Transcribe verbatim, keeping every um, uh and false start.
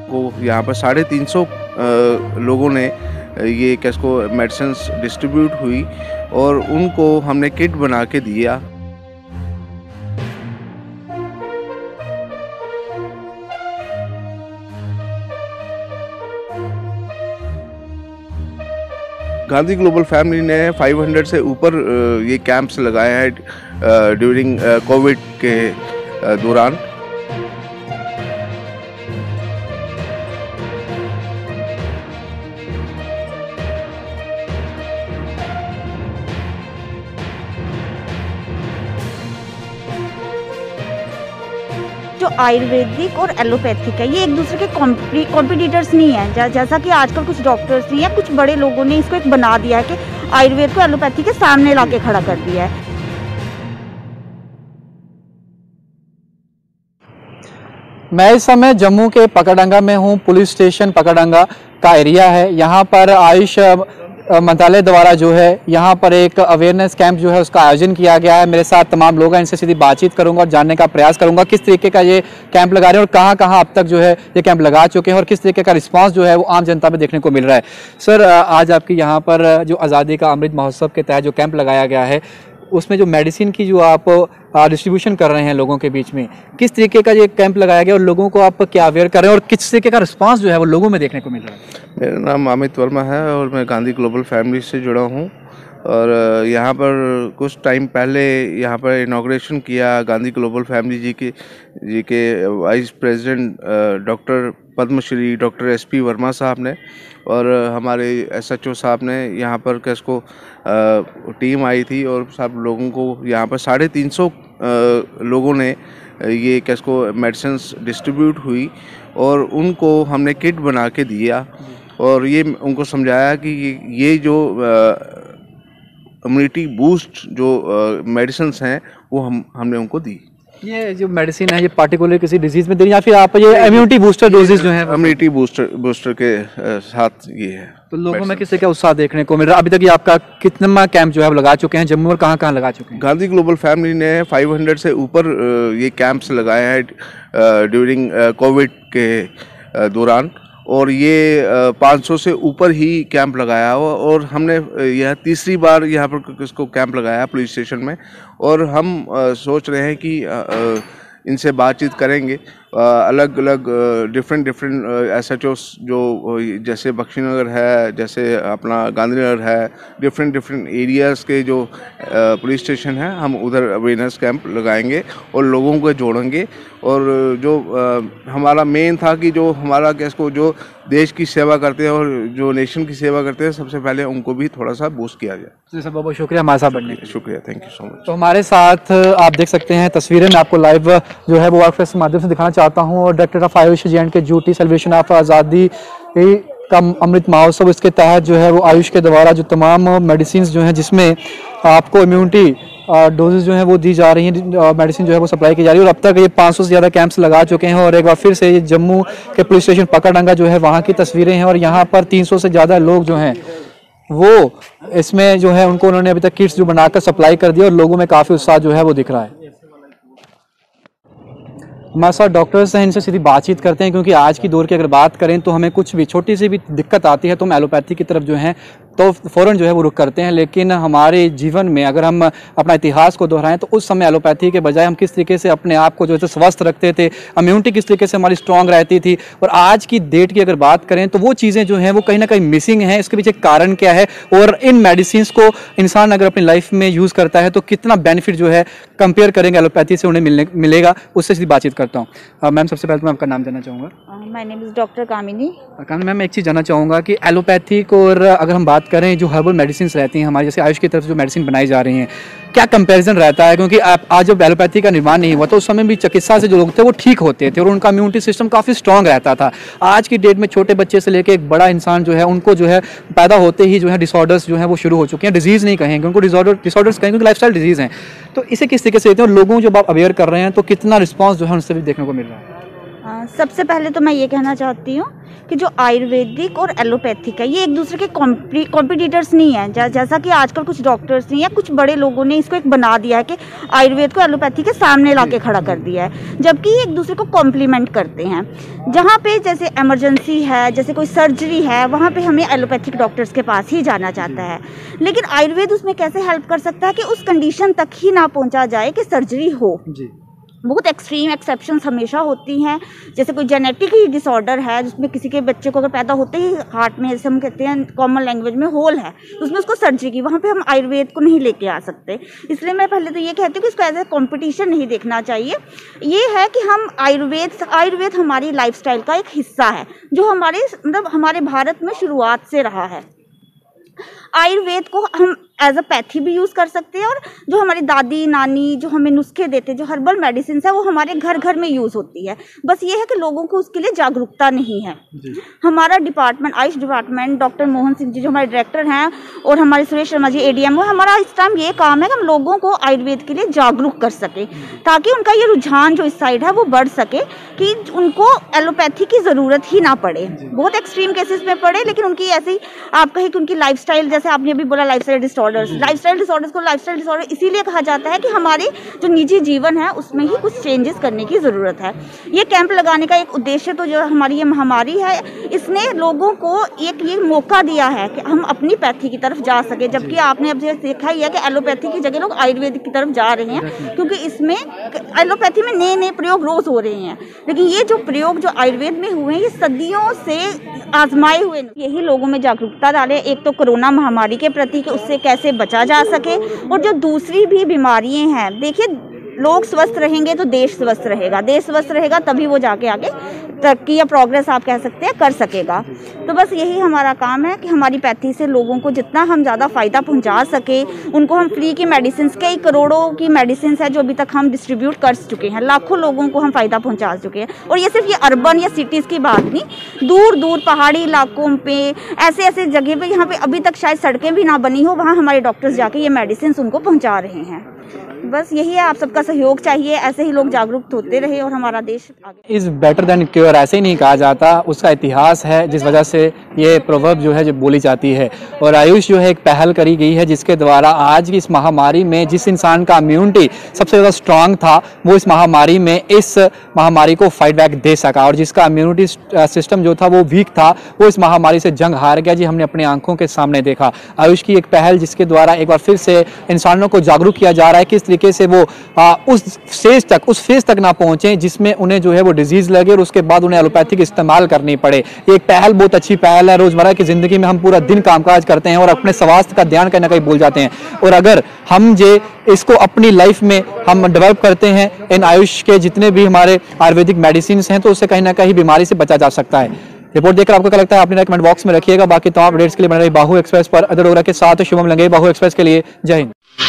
को यहाँ पर साढ़े तीन सौ लोगों ने ये कैसको मेडिसिन्स डिस्ट्रीब्यूट हुई और उनको हमने किट बना के दिया। गांधी ग्लोबल फैमिली ने पाँच सौ से ऊपर ये कैंप्स लगाए हैं ड्यूरिंग कोविड के दौरान। जो आयुर्वेदिक और एलोपैथिक है ये एक दूसरे के कॉम्पिटिटर्स नहीं है। जै, जैसा कि आजकल कुछ डॉक्टर्स ने या कुछ बड़े लोगों ने इसको एक बना दिया है कि आयुर्वेद को एलोपैथी के सामने लाके खड़ा कर दिया है। मैं इस समय जम्मू के पकड़ंगा में हूँ। पुलिस स्टेशन पकड़ंगा का एरिया है। यहाँ पर आयुष मंत्रालय द्वारा जो है यहाँ पर एक अवेयरनेस कैंप जो है उसका आयोजन किया गया है। मेरे साथ तमाम लोग हैं, इनसे सीधी बातचीत करूंगा और जानने का प्रयास करूंगा किस तरीके का ये कैंप लगा रहे हैं और कहाँ कहाँ अब तक जो है ये कैंप लगा चुके हैं और किस तरीके का रिस्पांस जो है वो आम जनता में देखने को मिल रहा है। सर, आज आपके यहाँ पर जो आज़ादी का अमृत महोत्सव के तहत जो कैंप लगाया गया है उसमें जो मेडिसिन की जो आप डिस्ट्रीब्यूशन कर रहे हैं लोगों के बीच में, किस तरीके का ये कैंप लगाया गया और लोगों को आप क्या अवेयर कर रहे हैं और किस तरीके का रिस्पांस जो है वो लोगों में देखने को मिल रहा है? मेरा नाम अमित वर्मा है और मैं गांधी ग्लोबल फैमिली से जुड़ा हूँ और यहाँ पर कुछ टाइम पहले यहाँ पर इनॉग्रेशन किया गांधी ग्लोबल फैमिली जी के जी के vice president doctor Padmashri doctor S P Verma साहब ने और हमारे एस एच ओ साहब ने यहाँ पर कैसको टीम आई थी और सब लोगों को यहाँ पर साढ़े तीन सौ लोगों ने ये कैसको मेडिसिन्स डिस्ट्रीब्यूट हुई और उनको हमने किट बना के दिया और ये उनको समझाया कि ये जो इम्यूनिटी बूस्ट जो मेडिसिन्स हैं वो हम हमने उनको दी। ये जो मेडिसिन है ये पार्टिकुलर किसी डिजीज में देनी या फिर आप ये इम्यूनिटी बूस्टर डोजेस जो है इम्यूनिटी बूस्टर बूस्टर के साथ ये है। तो लोगों में किस तरह का उत्साह देखने को मिल रहा है? अभी तक ये आपका कितना कैंप जो है लगा चुके हैं जम्मू और कहाँ कहाँ लगा चुके हैं? गांधी ग्लोबल फैमिली ने पाँच सौ से ऊपर ये कैंप्स लगाए हैं ड्यूरिंग कोविड के दौरान और ये पाँच सौ से ऊपर ही कैंप लगाया हुआ और हमने यह तीसरी बार यहाँ पर इसको कैंप लगाया पुलिस स्टेशन में और हम सोच रहे हैं कि इनसे बातचीत करेंगे। अलग अलग डिफरेंट डिफरेंट एस एच ओस जो जैसे बख्शीनगर है, जैसे अपना गांधीनगर है, डिफरेंट डिफरेंट एरियाज़ के जो पुलिस स्टेशन है हम उधर अवेयरनेस कैंप लगाएंगे और लोगों को जोड़ेंगे। और जो आ, हमारा मेन था कि जो हमारा कैसको जो देश की सेवा करते हैं और जो नेशन की सेवा करते हैं सबसे पहले उनको भी थोड़ा सा बूस्ट किया जाए। जी सर, बहुत बहुत शुक्रिया हमारे साथ बनने के लिए। शुक्रिया, थैंक यू सो मच। तो हमारे साथ आप देख सकते हैं तस्वीरें मैं आपको लाइव जो है वो वर्कफेस के माध्यम से दिखाना चाहता हूँ और director of AYUSH J and K duty celebration of आज़ादी का अमृत महोत्सव, इसके तहत जो है वो आयुष के द्वारा जो तमाम मेडिसिन जो हैं जिसमें आपको इम्यूनिटी डोजेज जो है वो दी जा रही हैं, मेडिसिन जो है वो सप्लाई की जा रही है और अब तक ये पाँच सौ से ज़्यादा कैंप्स लगा चुके हैं। और एक बार फिर से ये जम्मू के पुलिस स्टेशन पकड़ंगा जो है वहाँ की तस्वीरें हैं और यहाँ पर तीन सौ से ज़्यादा लोग जो हैं वो इसमें जो है उनको उन्होंने अभी तक किट्स जो बनाकर सप्लाई कर दिया और लोगों में काफ़ी उत्साह जो है वो दिख रहा है। हमारे साथ डॉक्टर्स हैं, इनसे सीधी बातचीत करते हैं क्योंकि आज की दौर की अगर बात करें तो हमें कुछ भी छोटी सी भी दिक्कत आती है तो हम एलोपैथी की तरफ जो है तो फ़ौरन जो है वो रुख करते हैं। लेकिन हमारे जीवन में अगर हम अपना इतिहास को दोहराएं तो उस समय एलोपैथी के बजाय हम किस तरीके से अपने आप को जो है स्वस्थ रखते थे, इम्यूनिटी किस तरीके से हमारी स्ट्रांग रहती थी। और आज की डेट की अगर बात करें तो वो चीज़ें जो हैं वो कहीं ना कहीं मिसिंग हैं। इसके पीछे कारण क्या है और इन मेडिसिन को इंसान अगर अपनी लाइफ में यूज़ करता है तो कितना बेनिफिट जो है कंपेयर करेंगे एलोपैथी से उन्हें मिलने मिलेगा, उससे सीधी बातचीत करता हूँ। मैम, सबसे पहले तो मैं आपका नाम जानना चाहूँगा। My name is doctor Kamini. Kamini ma'am, एक चीज़ जानना चाहूँगा कि एलोपैथिक और अगर हम बात करें जो हर्बल मेडिसिन रहती हैं हमारी, जैसे आयुष की तरफ से जो मेडिसिन बनाई जा रही हैं, क्या कंपैरिजन रहता है? क्योंकि आप आज जब एलोपैथी का निर्माण नहीं हुआ तो उस समय भी चिकित्सा से जो लोग थे वो ठीक होते थे और उनका इम्यूनिटी सिस्टम काफ़ी स्ट्रांग रहता था। आज की डेट में छोटे बच्चे से लेकर एक बड़ा इंसान जो है उनको जो है पैदा होते ही जो है डिसऑर्डर्स जो है वो शुरू हो चुके हैं। डिजीज़ नहीं कहेंगे उनको, डिसऑर्डर डिसऑर्डर्स कहेंगे क्योंकि लाइफस्टाइल डिजीज़ हैं। तो इसे किस तरीके से देते हैं और लोगों जब आप अवेयर कर रहे हैं तो कितना रिस्पॉन्स जो है उनसे भी देखने को मिल रहा है? अ, सबसे पहले तो मैं ये कहना चाहती हूँ कि जो आयुर्वेदिक और एलोपैथिक है ये एक दूसरे के कॉम्पिटिटर्स नहीं है। जै, जैसा कि आजकल कुछ डॉक्टर्स नहीं है, कुछ बड़े लोगों ने इसको एक बना दिया है कि आयुर्वेद को एलोपैथी के सामने लाके खड़ा कर दिया है, जबकि ये एक दूसरे को कॉम्प्लीमेंट करते हैं। जहाँ पे जैसे इमरजेंसी है, जैसे कोई सर्जरी है, वहाँ पे हमें एलोपैथिक डॉक्टर्स के पास ही जाना चाहता है, लेकिन आयुर्वेद उसमें कैसे हेल्प कर सकता है कि उस कंडीशन तक ही ना पहुँचा जाए कि सर्जरी हो। जी। बहुत एक्सट्रीम एक्सेप्शंस हमेशा होती हैं, जैसे कोई जेनेटिक ही डिसऑर्डर है जिसमें किसी के बच्चे को अगर पैदा होते ही हार्ट में, जैसे हम कहते हैं कॉमन लैंग्वेज में, होल है, तो उसमें उसको सर्जरी की, वहाँ पे हम आयुर्वेद को नहीं लेके आ सकते। इसलिए मैं पहले तो ये कहती हूँ कि इसको एज ए कॉम्पिटिशन नहीं देखना चाहिए। ये है कि हम आयुर्वेद आयुर्वेद हमारी लाइफस्टाइल का एक हिस्सा है, जो हमारे मतलब हमारे भारत में शुरुआत से रहा है। आयुर्वेद को हम एज अ पैथी भी यूज़ कर सकते हैं, और जो हमारी दादी नानी जो हमें नुस्खे देते, जो हर्बल मेडिसिन है, वो हमारे घर घर में यूज़ होती है। बस ये है कि लोगों को उसके लिए जागरूकता नहीं है। हमारा department, AYUSH department, doctor Mohan Singh ji जो हमारे डायरेक्टर हैं, और हमारे सुरेश शर्मा जी एडीएम, वो हमारा इस टाइम ये काम है कि हम लोगों को आयुर्वेद के लिए जागरूक कर सकें, ताकि उनका ये रुझान जो इस साइड है वो बढ़ सके, कि उनको एलोपैथी की ज़रूरत ही ना पड़े। बहुत एक्सट्रीम केसेस में पड़े, लेकिन उनकी ऐसी आप कहें कि उनकी लाइफस्टाइल, जैसे आपने अभी बोला लाइफस्टाइल डिसऑर्डर्स, लाइफस्टाइल डिसऑर्डर्स को लाइफस्टाइल डिसऑर्डर इसीलिए कहा जाता है कि हमारे जो निजी जीवन है उसमें ही कुछ चेंजेस करने की ज़रूरत है। ये कैंप लगाने का एक उद्देश्य तो जो हमारी ये महामारी है, इसने लोगों को एक ये मौका दिया है कि हम अपनी पैथी की तरफ जा सके, जबकि आपने अब देखा ही है कि एलोपैथी की जगह लोग आयुर्वेदिक की तरफ जा रहे हैं, क्योंकि इसमें एलोपैथी में नए नए प्रयोग रोज हो रहे हैं, लेकिन ये जो प्रयोग जो आयुर्वेद में हुए हैं ये सदियों से आजमाए हुए। यही लोगों में जागरूकता डाले, एक तो कोरोना महामारी के प्रति कि उससे कैसे बचा जा सके, और जो दूसरी भी बीमारियां हैं, देखिए लोग स्वस्थ रहेंगे तो देश स्वस्थ रहेगा, देश स्वस्थ रहेगा तभी वो जाके आगे तरक्की या प्रोग्रेस आप कह सकते हैं कर सकेगा। तो बस यही हमारा काम है कि हमारी पैथी से लोगों को जितना हम ज़्यादा फ़ायदा पहुंचा सके, उनको हम फ्री की मेडिसिन, कई करोड़ों की मेडिसिन है जो अभी तक हम डिस्ट्रीब्यूट कर चुके हैं, लाखों लोगों को हम फ़ायदा पहुँचा चुके हैं। और ये सिर्फ ये अर्बन या सिटीज़ की बात नहीं, दूर दूर पहाड़ी इलाकों पर, ऐसे ऐसे जगह पर जहाँ पर अभी तक शायद सड़कें भी ना बनी हो, वहाँ हमारे डॉक्टर्स जाके ये मेडिसिन उनको पहुँचा रहे हैं। बस यही है, आप सबका सहयोग चाहिए, ऐसे ही लोग जागरूक होते रहे और हमारा देश आगे। इज बेटर देन क्योर ऐसे ही नहीं कहा जाता, उसका इतिहास है जिस वजह से ये प्रोवर्ब जो है जो बोली जाती है। और आयुष जो है एक पहल करी गई है जिसके द्वारा आज की इस महामारी में जिस इंसान का इम्यूनिटी सबसे ज़्यादा स्ट्रांग था, वो इस महामारी में इस महामारी को फाइट बैक दे सका, और जिसका इम्यूनिटी सिस्टम जो था वो वीक था, वो इस महामारी से जंग हार गया। जी हमने अपने आंखों के सामने देखा आयुष की एक पहल, जिसके द्वारा एक बार फिर से इंसानों को जागरूक किया जा रहा है किस तरीके से वो आ, उस स्टेज तक उस फेज तक ना पहुंचे जिसमें उन्हें जो है वो डिजीज लगे और उसके बाद उन्हें एलोपैथिक इस्तेमाल करनी पड़े। ये एक पहल बहुत अच्छी पहल है। रोजमर्रा की जिंदगी में हम पूरा दिन कामकाज करते हैं और अपने स्वास्थ्य का ध्यान कहीं ना कहीं भूल जाते हैं, और अगर हम जे इसको अपनी लाइफ में हम डेवलप करते हैं, इन आयुष के जितने भी हमारे आयुर्वेदिक मेडिसिन हैं, तो उससे कहीं ना कहीं बीमारी से बचा जा सकता है। रिपोर्ट देखकर आपको क्या लगता है आपने कमेंट बॉक्स में रखिएगा। बाकी तमाम अपडेट्स के लिए बने रही बाहु एक्सप्रेस पर। अदर डोगरा के साथ शुभम लंगे, बाहु एक्सप्रेस के लिए जय हिंद।